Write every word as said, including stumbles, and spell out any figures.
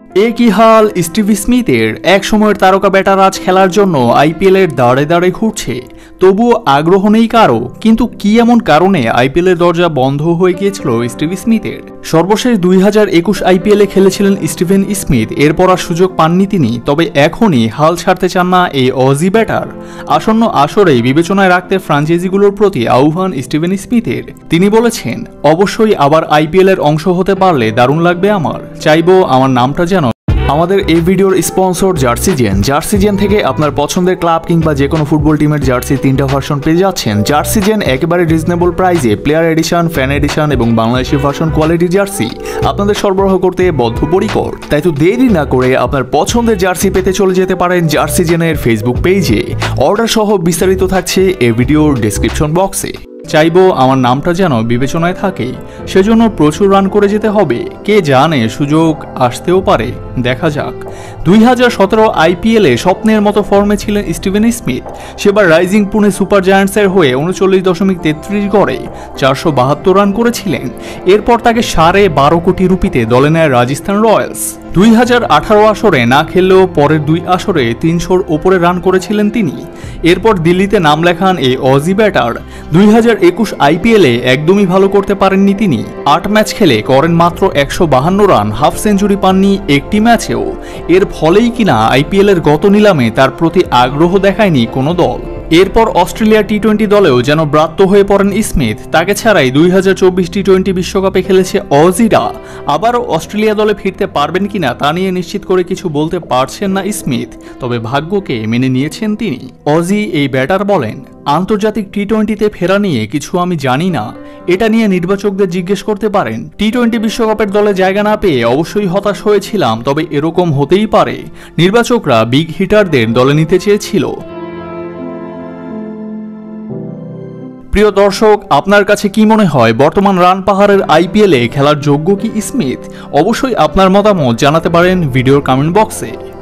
এ কি হাল স্টিভ স্মিথের। এক সময়ের তারকা ব্যাটার আজ খেলার জন্য আইপিএল এর দাঁড়ে দাঁড়ে ঘুরছে, তবুও আগ্রহ নেই কারো। কিন্তু কি এমন কারণে আইপিএল এর দরজা বন্ধ হয়ে গিয়েছিল স্টিভ স্মিথের? সর্বশেষ দুই হাজার একুশ আইপিএলে খেলেছিলেন স্টিভেন স্মিথ, এরপর আর সুযোগ পাননি তিনি। তবে এখনই হাল ছাড়তে চান না এই অজি ব্যাটার। আসন্ন আসরেই বিবেচনায় রাখতে ফ্রাঞ্চাইজিগুলোর প্রতি আহ্বান স্টিভেন স্মিথের। তিনি বলেছেন, অবশ্যই আবার আইপিএল এর অংশ হতে পারলে দারুণ লাগবে আমার। চাইবো আমার নামটা যেন। আমাদের এই ভিডিওর স্পন্সর জার্সিজেন। জার্সিজেন থেকে আপনার পছন্দের ক্লাব কিংবা যে কোনো ফুটবল টিমের জার্সি তিনটা ভার্সন পেয়ে যাচ্ছেন। জার্সিজেন একেবারে রিজনেবল প্রাইসে প্লেয়ার এডিশন, ফ্যান এডিশন এবং বাংলাদেশি ভার্সন কোয়ালিটি জার্সি আপনাদের সরবরাহ করতে বদ্ধপরিকর। তাই তো দেরি না করে আপনার পছন্দের জার্সি পেতে চলে যেতে পারেন জার্সিজেনের ফেসবুক পেজে। অর্ডার সহ বিস্তারিত থাকছে এই ভিডিওর ডেসক্রিপশন বক্সে। চাইবো আমার নামটা যেন বিবেচনায় থাকে, সেজন্য প্রচুর রান করে যেতে হবে। কে জানে, সুযোগ আসতেও পারে, দেখা যাক। দুই হাজার সতেরো আইপিএলে স্বপ্নের মতো ফর্মে ছিলেন স্টিভেন স্মিথ। সেবার রাইজিং পুনে সুপার জায়ান্টসের হয়ে উনচল্লিশ দশমিক তেত্রিশ গড়ে চারশো বাহাত্তর রান করেছিলেন। এরপর তাকে সাড়ে বারো কোটি রুপিতে দলে নেয় রাজস্থান রয়্যালস। দুই হাজার আঠারো আসরে না খেললেও পরের দুই আসরে তিনশোর ওপরে রান করেছিলেন তিনি। এরপর দিল্লিতে নাম লেখান এই অজি ব্যাটার। দুই হাজার একুশ আইপিএলে একদমই ভালো করতে পারেননি তিনি। আট ম্যাচ খেলে করেন মাত্র একশো বাহান্ন রান, হাফ সেঞ্চুরি পাননি একটি ম্যাচেও। এর ফলেই কিনা আইপিএলের গত নিলামে তার প্রতি আগ্রহ দেখায়নি কোনো দল। এরপর অস্ট্রেলিয়া টি টোয়েন্টি দলেও যেন ব্রাত্য হয়ে পড়েন স্মিথ। তাকে ছাড়াই দুই হাজার চব্বিশ টি টোয়েন্টি বিশ্বকাপে খেলেছে অজিরা। আবারও অস্ট্রেলিয়া দলে ফিরতে পারবেন কিনা তা নিয়ে নিশ্চিত করে কিছু বলতে পারছেন না স্মিথ, তবে ভাগ্যকে মেনে নিয়েছেন তিনি। অজি এই ব্যাটার বলেন, আন্তর্জাতিক টি টোয়েন্টিতে ফেরা নিয়ে কিছু আমি জানি না, এটা নিয়ে নির্বাচকদের জিজ্ঞেস করতে পারেন। টি টোয়েন্টি বিশ্বকাপের দলে জায়গা না পেয়ে অবশ্যই হতাশ হয়েছিলাম, তবে এরকম হতেই পারে। নির্বাচকরা বিগ হিটারদের দলে নিতে চেয়েছিল। প্রিয় দর্শক, আপনার কাছে কি মনে হয় বর্তমান রান পাহাড়ের আইপিএলে খেলার যোগ্য কি স্মিথ? অবশ্যই আপনার মতামত জানাতে পারেন ভিডিওর কমেন্ট বক্সে।